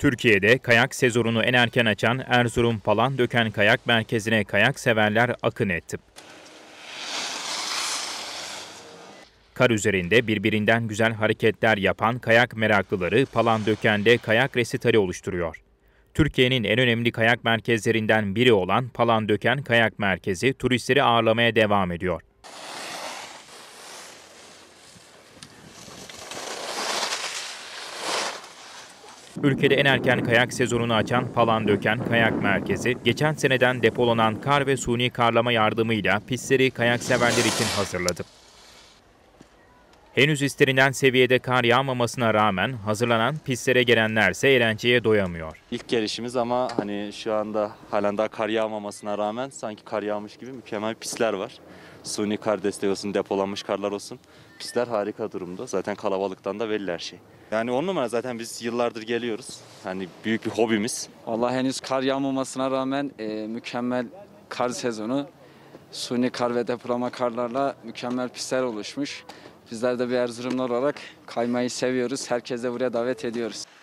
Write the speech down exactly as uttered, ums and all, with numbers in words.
Türkiye'de kayak sezonunu en erken açan Erzurum Palandöken Kayak Merkezi'ne kayak severler akın etti. Kar üzerinde birbirinden güzel hareketler yapan kayak meraklıları Palandöken'de kayak resitali oluşturuyor. Türkiye'nin en önemli kayak merkezlerinden biri olan Palandöken Kayak Merkezi turistleri ağırlamaya devam ediyor. Ülkede en erken kayak sezonunu açan Palandöken Kayak Merkezi, geçen seneden depolanan kar ve suni karlama yardımıyla pistleri kayak severler için hazırladı. Henüz istenilen seviyede kar yağmamasına rağmen hazırlanan pistlere gelenlerse eğlenceye doyamıyor. İlk gelişimiz ama hani şu anda halen daha kar yağmamasına rağmen sanki kar yağmış gibi mükemmel pistler var. Suni kar desteği olsun, depolanmış karlar olsun. Pistler harika durumda. Zaten kalabalıktan da belli her şey. Yani on numara, zaten biz yıllardır geliyoruz. Hani büyük bir hobimiz. Vallahi henüz kar yağmamasına rağmen e, mükemmel kar sezonu. Suni kar ve depolama karlarla mükemmel pistler oluşmuş. Bizler de bir Erzurumlu olarak kaymayı seviyoruz. Herkese buraya davet ediyoruz.